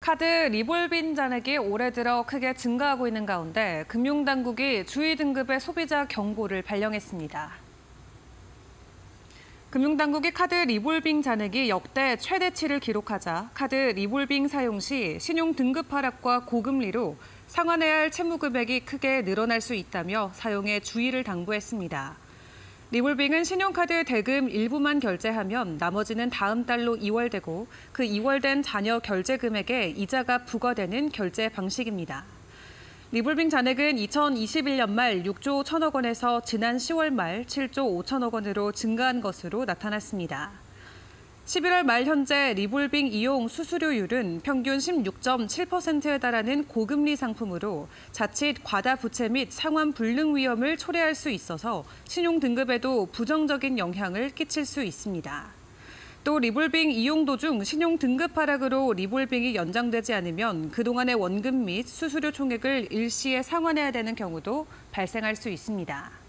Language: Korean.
카드 리볼빙 잔액이 올해 들어 크게 증가하고 있는 가운데 금융당국이 주의 등급의 소비자 경보를 발령했습니다. 금융당국이 카드 리볼빙 잔액이 역대 최대치를 기록하자 카드 리볼빙 사용 시 신용 등급 하락과 고금리로 상환해야 할 채무 금액이 크게 늘어날 수 있다며 사용에 주의를 당부했습니다. 리볼빙은 신용카드 대금 일부만 결제하면 나머지는 다음 달로 이월되고 그 이월된 잔여 결제 금액에 이자가 부과되는 결제 방식입니다. 리볼빙 잔액은 2021년 말 6조 1천억 원에서 지난 10월 말 7조 5천억 원으로 증가한 것으로 나타났습니다. 11월 말 현재 리볼빙 이용 수수료율은 평균 16.7%에 달하는 고금리 상품으로 자칫 과다 부채 및 상환 불능 위험을 초래할 수 있어서 신용 등급에도 부정적인 영향을 끼칠 수 있습니다. 또 리볼빙 이용 도중 신용 등급 하락으로 리볼빙이 연장되지 않으면 그동안의 원금 및 수수료 총액을 일시에 상환해야 되는 경우도 발생할 수 있습니다.